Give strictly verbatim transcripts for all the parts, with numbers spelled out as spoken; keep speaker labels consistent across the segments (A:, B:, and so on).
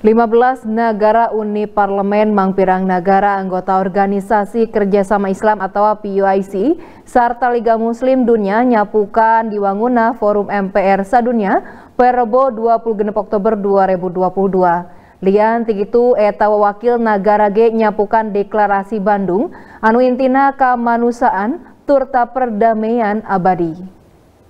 A: lima belas negara Uni Parlemen Mangpirang Negara anggota Organisasi Kerjasama Islam atau P U I C serta Liga Muslim Dunia nyapukan di Wanguna Forum M P R Sadunya Perebo dua puluh genep Oktober dua ribu dua puluh dua. Lian tigitu eta wakil negara G nyapukan deklarasi Bandung anu intina kamanusaan turta perdamaian abadi.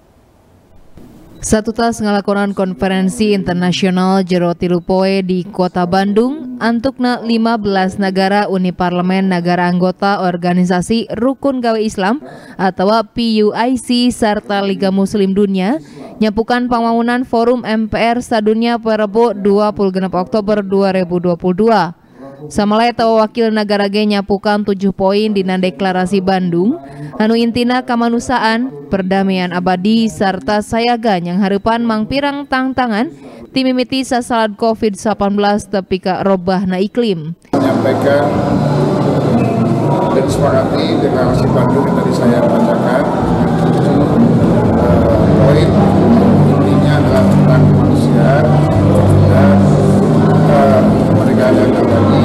A: Satu tas ngalakonan konferensi internasional jero tilu poe di Kota Bandung antukna lima belas negara Uni Parlemen negara anggota Organisasi Rukun Gawe Islam atau P U I C serta Liga Muslim Dunia nyapukan pamaunan Forum M P R Sadunya Perebo dua puluh genep Oktober dua ribu dua puluh dua. Samala eta wakil negara G nyapukan tujuh poin dina deklarasi Bandung anu intina kamanusaan, perdamaian abadi serta sayaga yang hareupan mangpirang tantangan ti mimiti sasalad COVID delapan belas tepi ka robahna iklim.
B: Menyampaikan dan sepakati deklarasi Bandung yang tadi saya bacakan tujuh uh, poin intinya adalah tentang kemanusiaan dan uh, kemerdekaan abadi.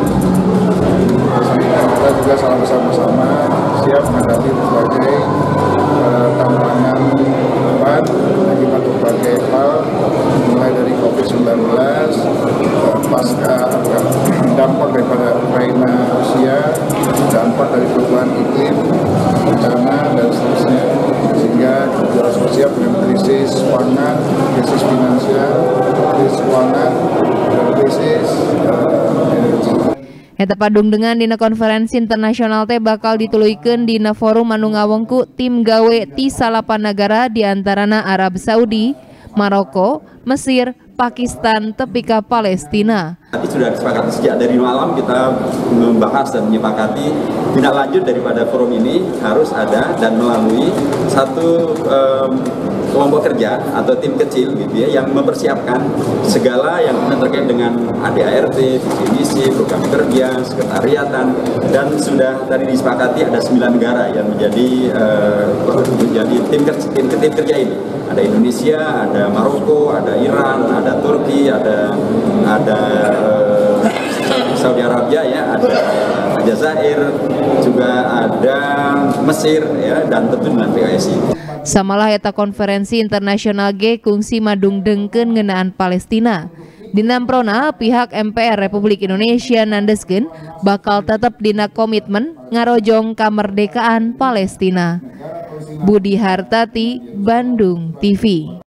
B: Sehingga kita juga salah bersama-sama siap menghadapi berbagai uh, tantangan depan akibat berbagai hal, mulai dari COVID sembilan belas, uh, pasca uh, dampak daripada Ukraina Rusia, dampak dari perubahan iklim, bencana dan seterusnya, sehingga kita harus bersiap dengan krisis pangan, krisis finansial, krisis keuangan, dan krisis uh, energi.
A: Eta padung dengan dina konferensi internasional teh bakal dituluykeun dina forum anu ngawengku tim gawe ti salapan negara diantarana Arab Saudi, Maroko, Mesir, Pakistan, tepi ka Palestina.
C: Tadi sudah disepakati sejak dari malam kita membahas dan menyepakati tindak lanjut daripada forum ini harus ada dan melalui satu um, kelompok kerja atau tim kecil gitu ya yang mempersiapkan segala yang terkait dengan A D A R T, visi misi, program kerja, sekretariatan, dan sudah tadi disepakati ada sembilan negara yang menjadi uh, menjadi tim kerja, tim, tim kerja ini. Ada Indonesia, ada Maroko, ada Iran, ada Turki, ada ada uh, Saudi Arabia ya, ada Aljazair, juga ada Mesir ya, dan tentu dengan P O I C.
A: Samalah eta konferensi internasional G kungsi madung dengkeun ngeunaan Palestina. Dina amprona pihak M P R Republik Indonesia nandeskeun bakal tetep dina komitmen ngarojong kamerdekaan Palestina. Budi Hartati, Bandung T V.